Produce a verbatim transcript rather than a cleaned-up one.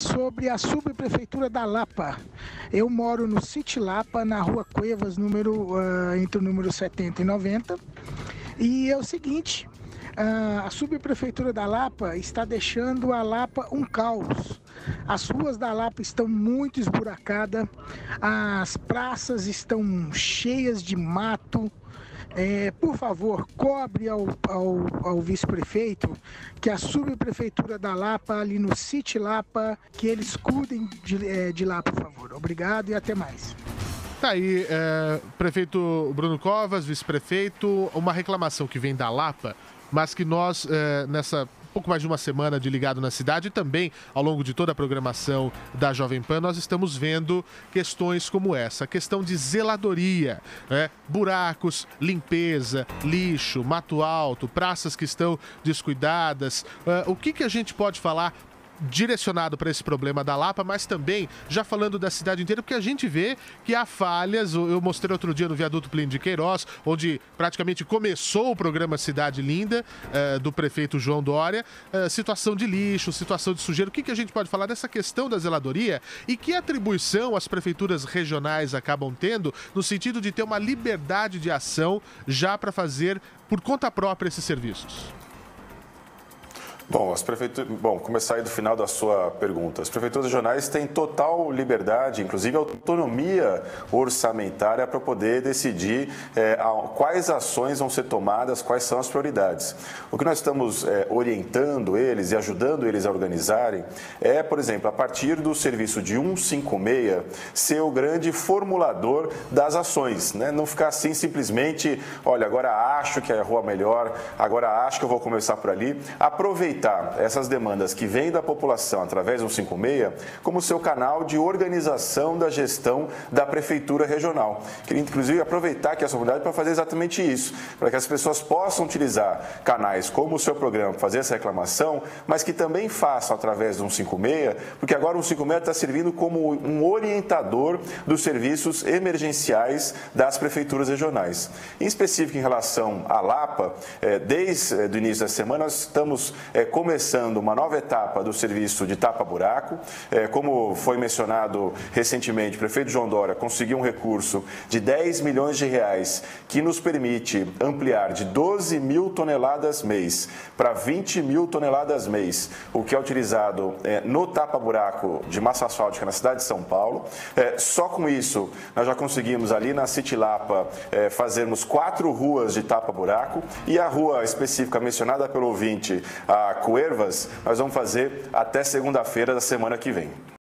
Sobre a subprefeitura da Lapa. Eu moro no City Lapa, na rua Cuevas, número, uh, entre o número setenta e noventa. E é o seguinte, uh, a subprefeitura da Lapa está deixando a Lapa um caos. As ruas da Lapa estão muito esburacadas, as praças estão cheias de mato. É, por favor, cobre ao, ao, ao vice-prefeito que a subprefeitura da Lapa, ali no City Lapa, que eles cuidem de, é, de lá, por favor. Obrigado e até mais. Tá aí, é, prefeito Bruno Covas, vice-prefeito, uma reclamação que vem da Lapa, mas que nós, é, nessa pouco mais de uma semana de Ligado na Cidade e também ao longo de toda a programação da Jovem Pan, nós estamos vendo questões como essa, a questão de zeladoria, né? Buracos, limpeza, lixo, mato alto, praças que estão descuidadas. Uh, o que, que a gente pode falar direcionado para esse problema da Lapa, mas também já falando da cidade inteira, porque a gente vê que há falhas. Eu mostrei outro dia no viaduto Plínio de Queiroz, onde praticamente começou o programa Cidade Linda, eh, do prefeito João Dória, eh, situação de lixo, situação de sujeira. O que, que a gente pode falar dessa questão da zeladoria e que atribuição as prefeituras regionais acabam tendo no sentido de ter uma liberdade de ação já para fazer por conta própria esses serviços? Bom, as prefeituras, bom, começar aí do final da sua pergunta. As prefeituras regionais têm total liberdade, inclusive autonomia orçamentária para poder decidir é, quais ações vão ser tomadas, quais são as prioridades. O que nós estamos é, orientando eles e ajudando eles a organizarem é, por exemplo, a partir do serviço de cento e cinquenta e seis, ser o grande formulador das ações, né? Não ficar assim simplesmente, olha, agora acho que é a rua melhor, agora acho que eu vou começar por ali. Aproveitar essas demandas que vêm da população através do cento e cinquenta e seis como seu canal de organização da gestão da prefeitura regional. Queria, inclusive, aproveitar aqui essa oportunidade para fazer exatamente isso, para que as pessoas possam utilizar canais como o seu programa para fazer essa reclamação, mas que também façam através do cento e cinquenta e seis, porque agora o cento e cinquenta e seis está servindo como um orientador dos serviços emergenciais das prefeituras regionais. Em específico, em relação à Lapa, desde o início da semana, nós estamos começando uma nova etapa do serviço de tapa-buraco. É, como foi mencionado recentemente, o prefeito João Dória conseguiu um recurso de dez milhões de reais que nos permite ampliar de doze mil toneladas mês para vinte mil toneladas mês, o que é utilizado é, no tapa-buraco de massa asfáltica na cidade de São Paulo. É, só com isso, nós já conseguimos ali na City Lapa é, fazermos quatro ruas de tapa-buraco e a rua específica mencionada pelo ouvinte, a Cuevas, nós vamos fazer até segunda-feira da semana que vem.